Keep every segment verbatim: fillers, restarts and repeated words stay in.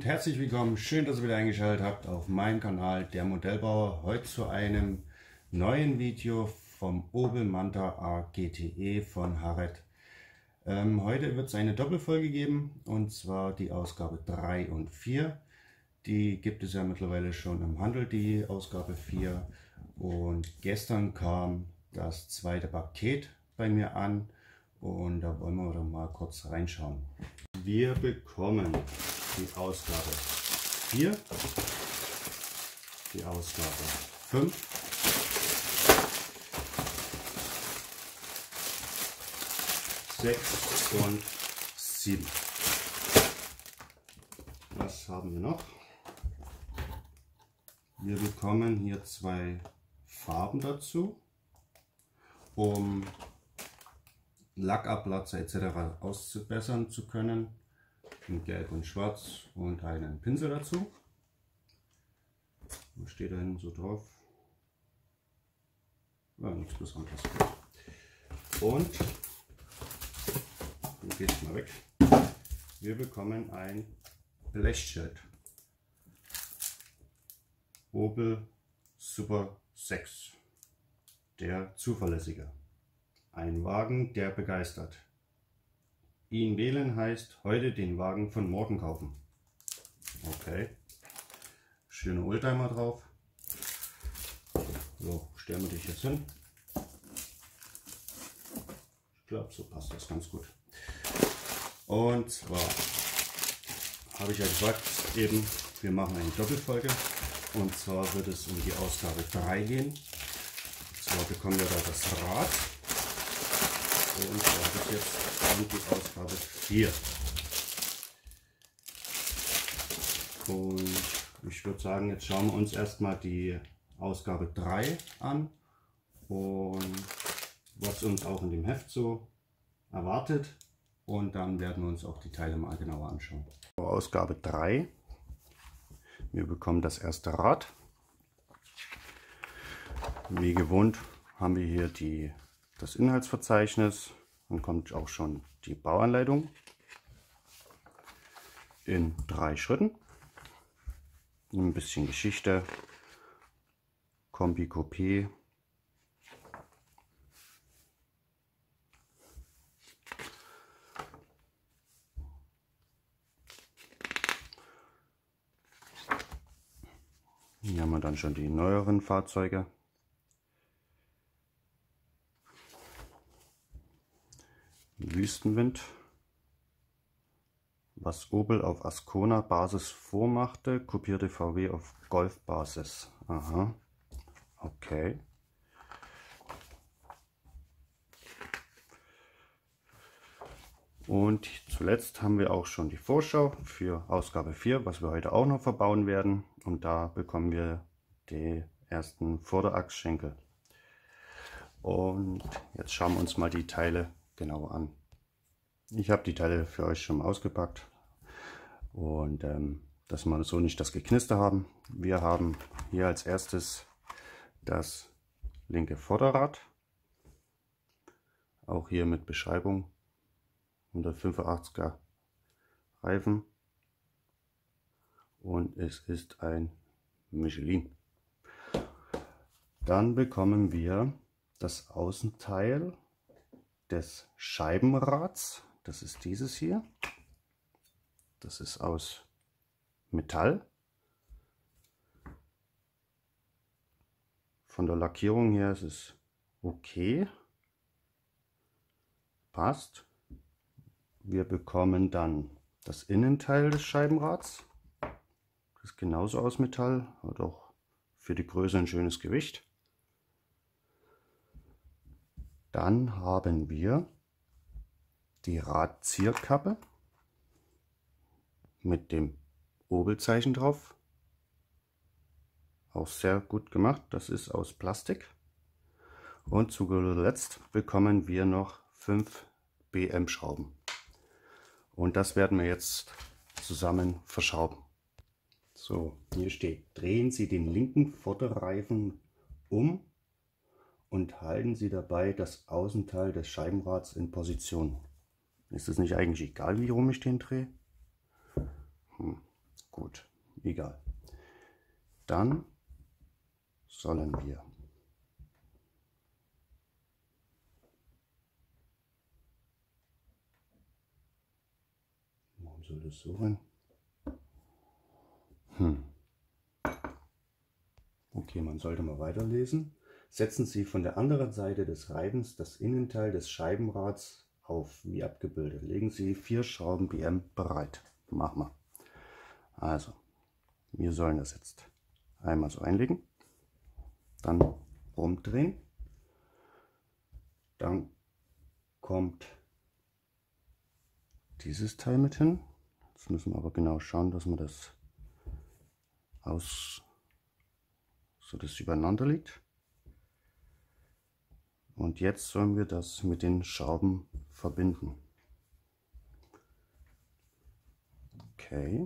und herzlich willkommen. Schön, dass ihr wieder eingeschaltet habt auf meinem Kanal Der Modellbauer. Heute zu einem neuen Video vom Opel Manta A G T E von Harret. Ähm, heute wird es eine Doppelfolge geben, und zwar die Ausgabe drei und vier. Die gibt es ja mittlerweile schon im Handel, die Ausgabe vier. Und gestern kam das zweite Paket bei mir an und da wollen wir doch mal kurz reinschauen. Wir bekommen die Ausgabe vier, die Ausgabe fünf, sechs und sieben. Was haben wir noch? Wir bekommen hier zwei Farben dazu, um Lackabplatzer et cetera auszubessern zu können. In Gelb und Schwarz und einen Pinsel dazu. Was steht da hinten so drauf? Ja, nichts Besonderes. Und, dann geht es mal weg. Wir bekommen ein Blechschild. Opel Super sechs. Der Zuverlässige. Ein Wagen, der begeistert. Ihn wählen heißt heute den Wagen von morgen kaufen. Okay. Schöne Oldtimer drauf. So, stellen wir dich jetzt hin. Ich glaube, so passt das ganz gut. Und zwar habe ich ja gesagt, eben, wir machen eine Doppelfolge. Und zwar wird es um die Ausgabe drei gehen. Und zwar bekommen wir da das Rad. Und da habe ich jetzt die Ausgabe vier. Und ich würde sagen, jetzt schauen wir uns erstmal die Ausgabe drei an und was uns auch in dem Heft so erwartet. Und dann werden wir uns auch die Teile mal genauer anschauen. Ausgabe drei. Wir bekommen das erste Rad. Wie gewohnt haben wir hier die, das Inhaltsverzeichnis. Dann kommt auch schon die Bauanleitung in drei Schritten. Ein bisschen Geschichte, Kombi Coupé. Hier haben wir dann schon die neueren Fahrzeuge. Wüstenwind, was Opel auf Ascona Basis vormachte, kopierte V W auf Golf Basis. Aha, okay. Und zuletzt haben wir auch schon die Vorschau für Ausgabe vier, was wir heute auch noch verbauen werden. Und da bekommen wir die ersten Vorderachsschenkel. Und jetzt schauen wir uns mal die Teile genau an. Ich habe die Teile für euch schon mal ausgepackt und ähm, dass wir so nicht das Geknister haben. Wir haben hier als erstes das linke Vorderrad, auch hier mit Beschreibung, hundertfünfundachtziger Reifen, und es ist ein Michelin. Dann bekommen wir das Außenteil des Scheibenrads. Das ist dieses hier. Das ist aus Metall. Von der Lackierung her ist es okay. Passt. Wir bekommen dann das Innenteil des Scheibenrads. Das ist genauso aus Metall, hat auch für die Größe ein schönes Gewicht. Dann haben wir die Radzierkappe mit dem Opel-Zeichen drauf. Auch sehr gut gemacht. Das ist aus Plastik. Und zu guter Letzt bekommen wir noch fünf B M Schrauben. Und das werden wir jetzt zusammen verschrauben. So, hier steht: Drehen Sie den linken Vorderreifen um und halten Sie dabei das Außenteil des Scheibenrads in Position. Ist es nicht eigentlich egal, wie rum ich den drehe? Hm. Gut, egal. Dann sollen wir warum soll das so rein? Hm. Okay, man sollte mal weiterlesen. Setzen Sie von der anderen Seite des Reibens das Innenteil des Scheibenrads auf, wie abgebildet. Legen Sie vier Schrauben B M bereit. Machen wir. Also, wir sollen das jetzt einmal so einlegen, dann rumdrehen, dann kommt dieses Teil mit hin. Jetzt müssen wir aber genau schauen, dass man das aus, so das übereinander liegt. Und jetzt sollen wir das mit den Schrauben verbinden. Okay.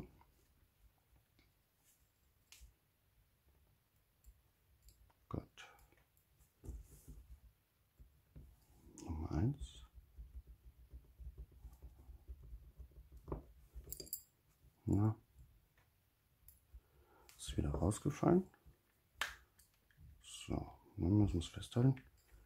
Gut. Nummer eins. Na. Ist wieder rausgefallen. So, nun müssen wir es festhalten.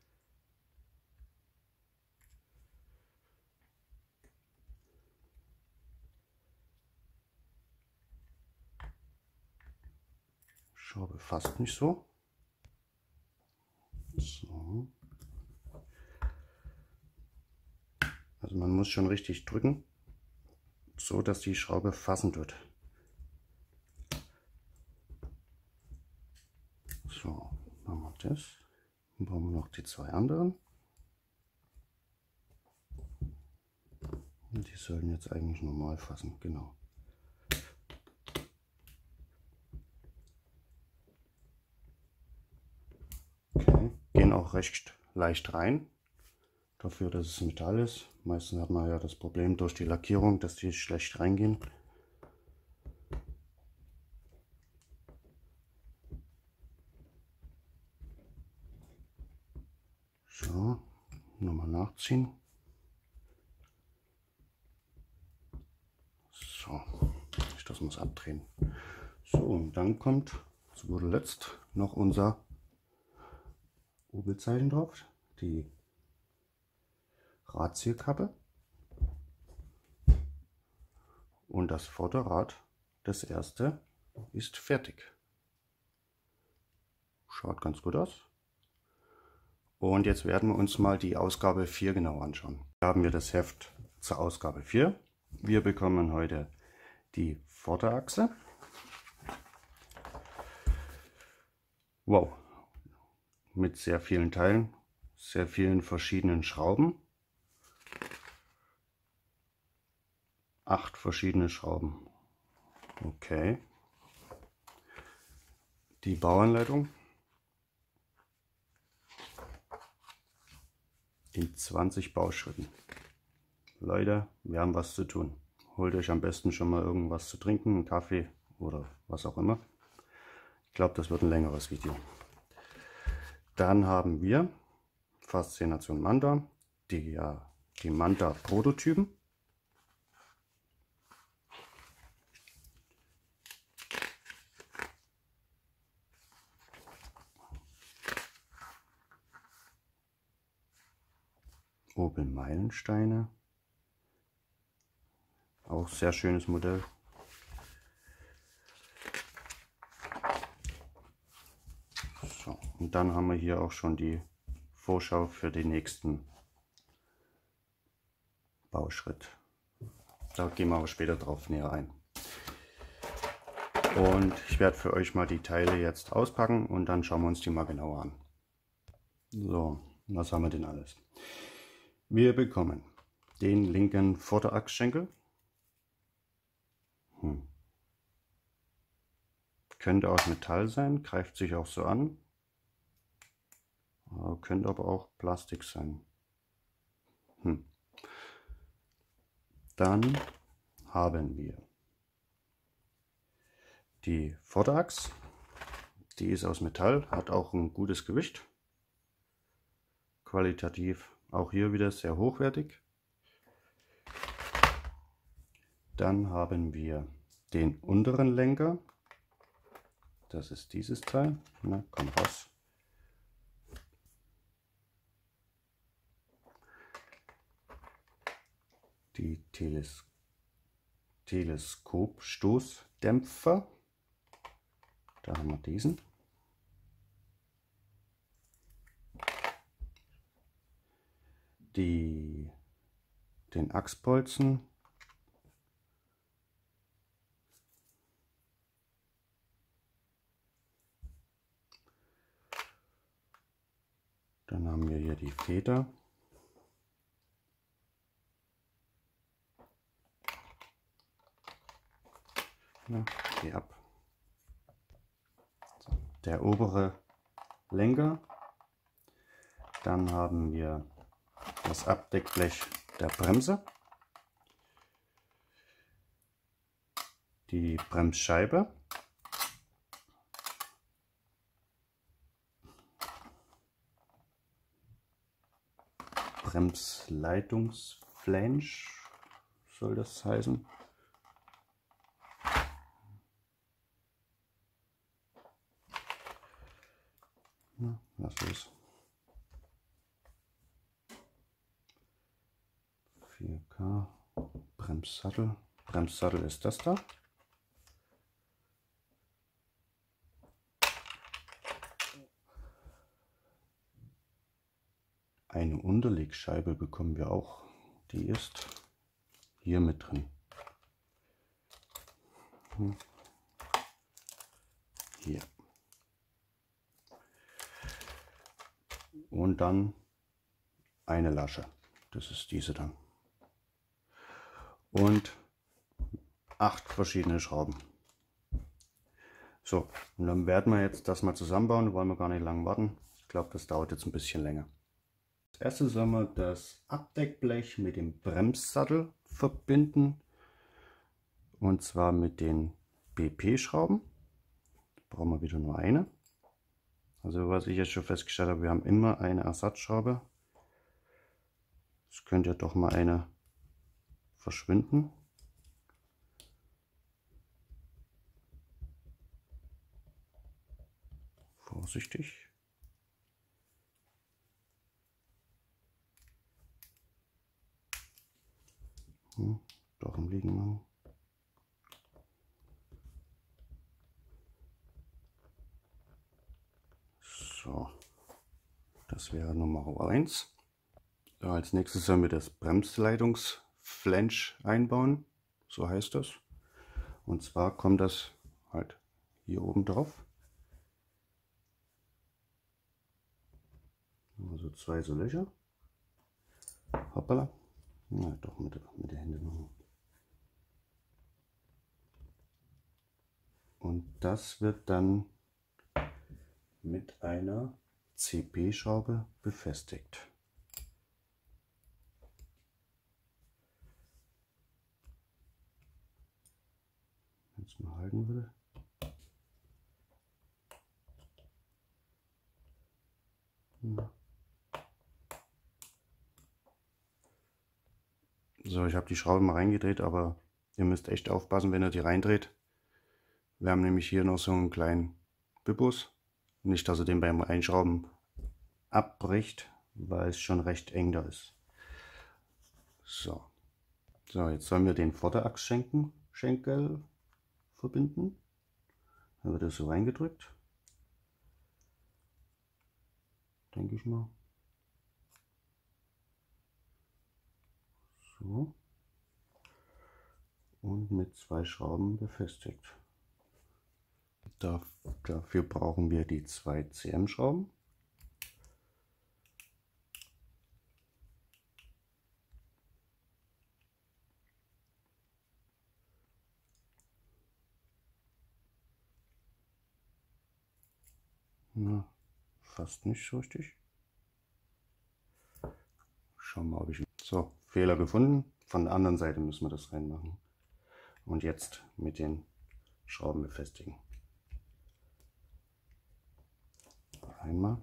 Schraube fast nicht so. So. Also man muss schon richtig drücken, so dass die Schraube fassen wird. So, machen wir das. Dann brauchen wir noch die zwei anderen. Und die sollen jetzt eigentlich normal fassen, genau. Okay, gehen auch recht leicht rein, dafür, dass es Metall ist. Meistens hat man ja das Problem durch die Lackierung, dass die schlecht reingehen. So, nochmal nachziehen. So, ich das muss abdrehen. So, und dann kommt zu guter Letzt noch unser Obelzeichen drauf, die Radzielkappe und das Vorderrad, das erste, ist fertig. Schaut ganz gut aus. Und jetzt werden wir uns mal die Ausgabe vier genau anschauen. Hier haben wir das Heft zur Ausgabe vier. Wir bekommen heute die Vorderachse. Wow, mit sehr vielen Teilen, sehr vielen verschiedenen Schrauben. Acht verschiedene Schrauben. Okay. Die Bauanleitung in zwanzig Bauschritten. Leute, wir haben was zu tun. Holt euch am besten schon mal irgendwas zu trinken, einen Kaffee oder was auch immer. Ich glaube, das wird ein längeres Video. Dann haben wir Faszination Manta, die, ja, die Manta Prototypen. Opel Meilensteine. Auch sehr schönes Modell. So, und dann haben wir hier auch schon die Vorschau für den nächsten Bauschritt. Da gehen wir aber später drauf näher ein. Und ich werde für euch mal die Teile jetzt auspacken und dann schauen wir uns die mal genauer an. So, was haben wir denn alles? Wir bekommen den linken Vorderachsschenkel. Hm. Könnte aus Metall sein, greift sich auch so an. Könnte aber auch Plastik sein. Hm. Dann haben wir die Vorderachs. Die ist aus Metall, hat auch ein gutes Gewicht. Qualitativ auch hier wieder sehr hochwertig. Dann haben wir den unteren Lenker. Das ist dieses Teil. Na, komm raus. Die Teles Teleskopstoßdämpfer. Da haben wir diesen. Die, den Achsbolzen. Dann haben wir hier die Feder. Ja, geh ab. So, der obere Lenker. Dann haben wir das Abdeckblech der Bremse. Die Bremsscheibe. Bremsleitungsflange soll das heißen. Na, was ist? vier K Bremssattel. Bremssattel ist das da. Eine Unterlegscheibe bekommen wir auch. Die ist hier mit drin. Hier. Und dann eine Lasche. Das ist diese dann. Und acht verschiedene Schrauben. So, und dann werden wir jetzt das mal zusammenbauen. Wollen wir gar nicht lange warten. Ich glaube, das dauert jetzt ein bisschen länger. Als erstes sollen wir das Abdeckblech mit dem Bremssattel verbinden. Und zwar mit den B P-Schrauben. Brauchen wir wieder nur eine. Also was ich jetzt schon festgestellt habe, wir haben immer eine Ersatzschraube. Es könnte ja doch mal eine verschwinden. Vorsichtig. Hm, doch im Liegen machen. So, das wäre Nummer eins. So, als nächstes sollen wir das Bremsleitungsflange einbauen, so heißt das. Und zwar kommt das halt hier oben drauf. Also zwei so Löcher. Hoppala. Na doch, mit, mit der Hände machen. Und das wird dann mit einer C P-Schraube befestigt. Wenn es mal halten würde. Ja. So, ich habe die Schraube mal reingedreht, aber ihr müsst echt aufpassen, wenn ihr die reindreht. Wir haben nämlich hier noch so einen kleinen Bibus. Nicht, dass er den beim Einschrauben abbricht, weil es schon recht eng da ist. So, so jetzt sollen wir den Vorderachsschenkel Schenkel verbinden. Dann wird das so reingedrückt. Denke ich mal. So. Und mit zwei Schrauben befestigt. Dafür brauchen wir die zwei C M-Schrauben. Na, fast nicht so richtig. Schauen wir mal, ob ich... So, Fehler gefunden. Von der anderen Seite müssen wir das reinmachen. Und jetzt mit den Schrauben befestigen. Einmal.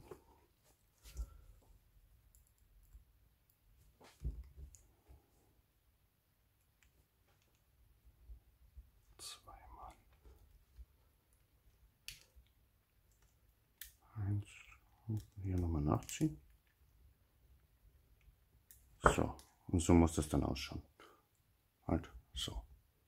Hier nochmal nachziehen. So, und so muss das dann ausschauen. Halt so.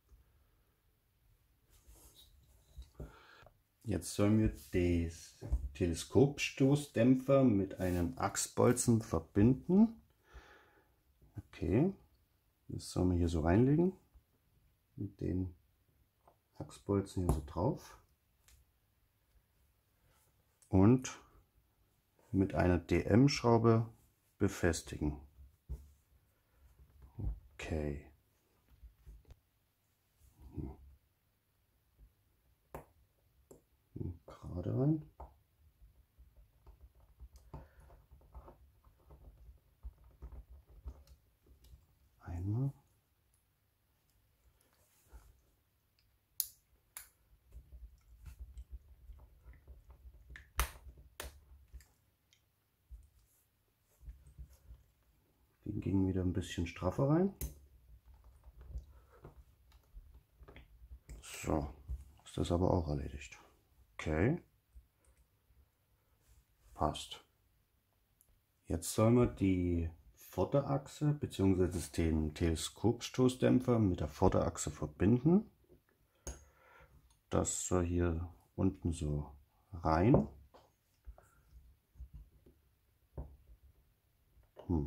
Jetzt sollen wir den Teleskopstoßdämpfer mit einem Achsbolzen verbinden. Okay, das sollen wir hier so reinlegen. Mit den Achsbolzen hier so drauf. Und mit einer D M-Schraube befestigen. Okay. Gerade rein. Einmal. Die ging wieder ein bisschen straffer rein. So, ist das aber auch erledigt. Okay. Passt. Jetzt sollen wir die Vorderachse bzw. den Teleskopstoßdämpfer mit der Vorderachse verbinden. Das soll hier unten so rein. Hm.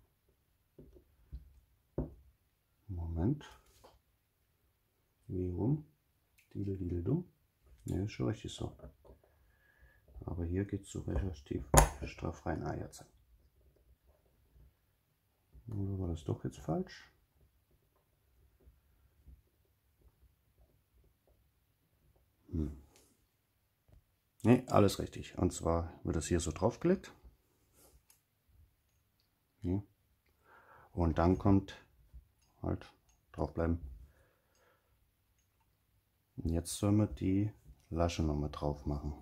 Moment. Wie rum? Didel, didel, dumm. Ne, ist schon richtig so. Aber hier geht es so relativ straff rein. Ah, jetzt. Oder war das doch jetzt falsch? Hm. Ne, alles richtig. Und zwar wird das hier so draufgelegt. Hier. Und dann kommt halt draufbleiben. Und jetzt sollen wir die Lasche nochmal drauf machen.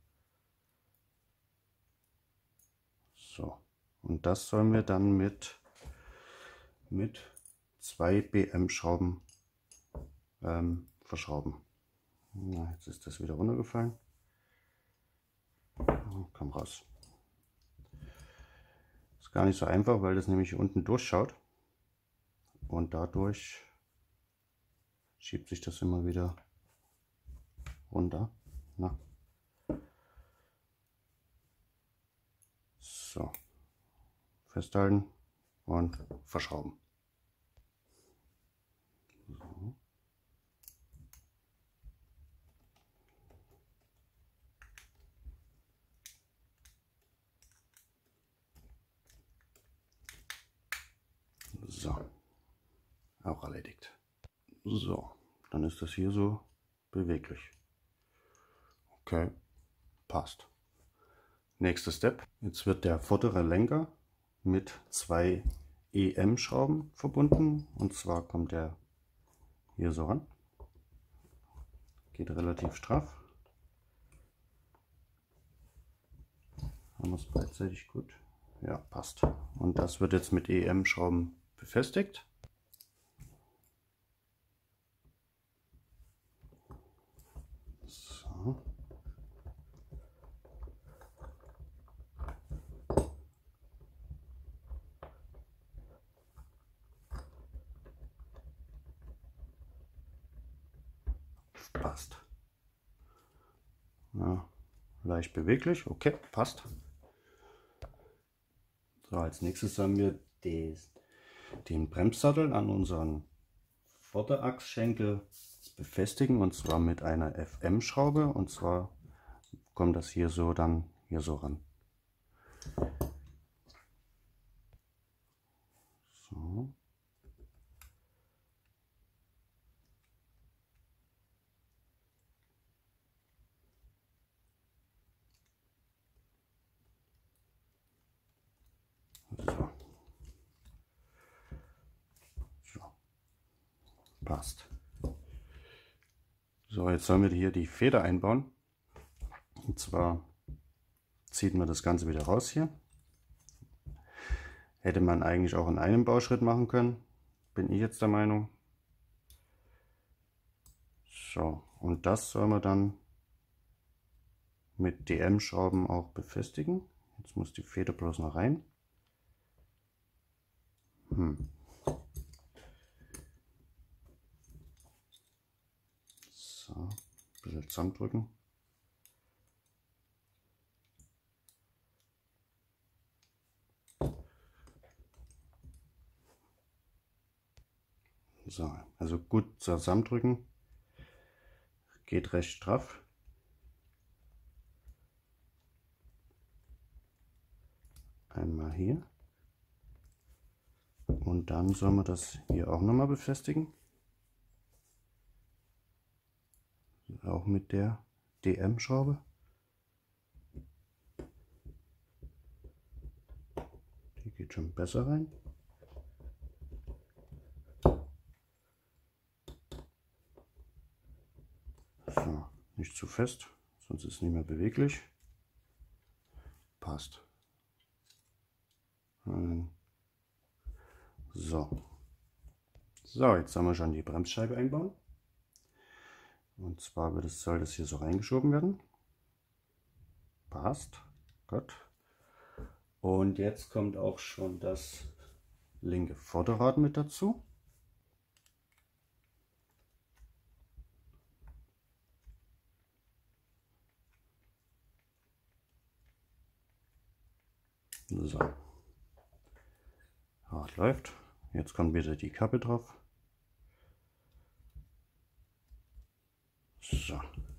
So. Und das sollen wir dann mit, mit zwei B M-Schrauben ähm, verschrauben. Na, jetzt ist das wieder runtergefallen. Komm raus. Ist gar nicht so einfach, weil das nämlich unten durchschaut. Und dadurch schiebt sich das immer wieder runter. Na. So. Festhalten und verschrauben. So. So. Auch erledigt. So. Dann ist das hier so beweglich. Okay. Passt. Nächster Step. Jetzt wird der vordere Lenker mit zwei E M-Schrauben verbunden. Und zwar kommt der hier so ran. Geht relativ straff. Haben wir es beidseitig gut? Ja, passt. Und das wird jetzt mit E M-Schrauben befestigt. So. Passt. Ja, leicht beweglich. Okay, passt. So, als nächstes haben wir des, den Bremssattel an unseren Vorderachsschenkel befestigen, und zwar mit einer F M-Schraube, und zwar kommt das hier so dann hier so ran. So. So. So. Passt. So, jetzt sollen wir hier die Feder einbauen. Und zwar zieht man das Ganze wieder raus hier. Hätte man eigentlich auch in einem Bauschritt machen können, bin ich jetzt der Meinung. So, und das soll man dann mit D M-Schrauben auch befestigen. Jetzt muss die Feder bloß noch rein. Hm. So, ein bisschen zusammendrücken. So, also gut zusammendrücken. Geht recht straff. Einmal hier. Und dann soll man das hier auch nochmal befestigen. Auch mit der D M-Schraube. Die geht schon besser rein. So, nicht zu fest, sonst ist es nicht mehr beweglich. Passt. So. So, jetzt haben wir schon die Bremsscheibe einbauen. Und zwar wird es, soll das hier so reingeschoben werden. Passt. Gut. Und jetzt kommt auch schon das linke Vorderrad mit dazu. So. Rad läuft. Jetzt kommt wieder die Kappe drauf. So.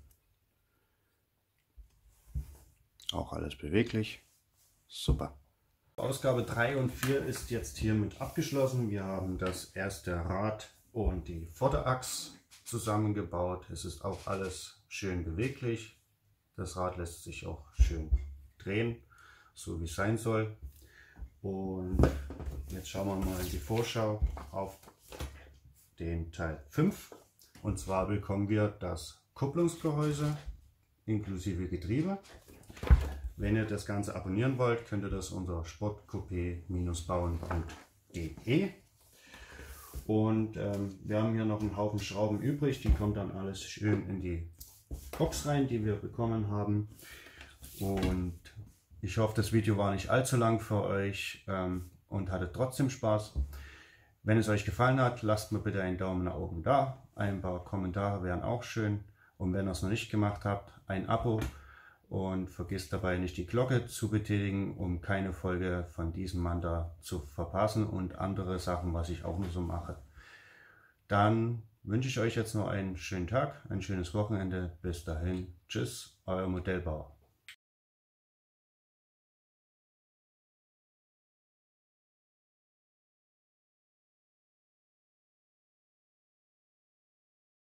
Auch alles beweglich. Super. Ausgabe drei und vier ist jetzt hiermit abgeschlossen. Wir haben das erste Rad und die Vorderachse zusammengebaut. Es ist auch alles schön beweglich. Das Rad lässt sich auch schön drehen, so wie es sein soll. Und jetzt schauen wir mal in die Vorschau auf den Teil fünf. Und zwar bekommen wir das Kupplungsgehäuse inklusive Getriebe. Wenn ihr das Ganze abonnieren wollt, könnt ihr das unter sportcoupé bauen punkt de. Und ähm, wir haben hier noch einen Haufen Schrauben übrig, die kommt dann alles schön in die Box rein, die wir bekommen haben. Und ich hoffe, das Video war nicht allzu lang für euch ähm, und hatte trotzdem Spaß. Wenn es euch gefallen hat, lasst mir bitte einen Daumen nach oben da. Ein paar Kommentare wären auch schön. Und wenn ihr es noch nicht gemacht habt, ein Abo. Und vergisst dabei nicht die Glocke zu betätigen, um keine Folge von diesem Manta zu verpassen und andere Sachen, was ich auch nur so mache. Dann wünsche ich euch jetzt noch einen schönen Tag, ein schönes Wochenende. Bis dahin, tschüss, euer Modellbauer.